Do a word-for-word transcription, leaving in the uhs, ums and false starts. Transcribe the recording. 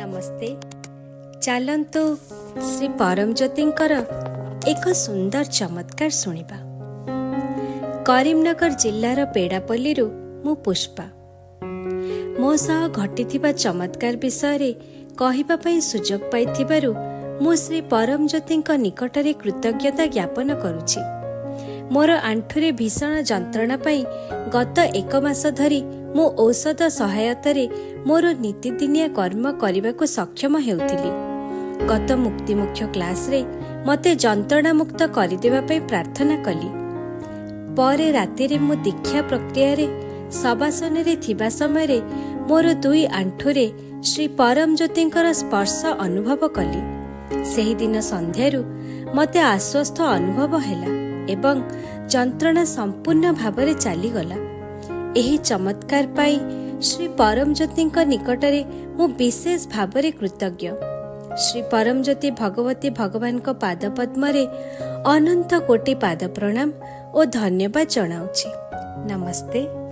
नमस्ते। चलतु श्री परमज्योतिंकर एक सुंदर चमत्कार सुनिबा। करीमनगर जिल्लार पेड़ापल्ली मु पुष्पा मो सह घटिथिबा चमत्कार विषय कहिबा पई सुजोग पाइथिबारु मु श्री परमज्योतिंक निकटरे कृतज्ञता ज्ञापन करुछि। मोर आंठुरे भीषण जंत्रणा पाई गत एक मास धरी मु औषध सहायतारे मोर नीतिदिनिया कर्म करने सक्षम हेउथिली। गत मुक्ति मुख्य क्लास रे मते जंत्रणा मुक्त करदेवा पई प्रार्थना कली। परे राति रे मु दीक्षा प्रक्रिया रे सबासन रे थिबा समय रे मोर दुई आंठुरे श्री परमज्योतिंकर स्पर्श अनुभव कली। सेही दिन संध्यारु मते आश्वस्त अनुभव हेला एवं जंत्रणा संपूर्ण भावरे चली गला। एही चमत्कार पाई श्री परमज्योतिंक निकटरे मु विशेष भावरे कृतज्ञ। श्री परमज्योति भगवती भगवान को पाद पद्मरे अनंत कोटि पाद प्रणाम और धन्यवाद जनाउछि। नमस्ते।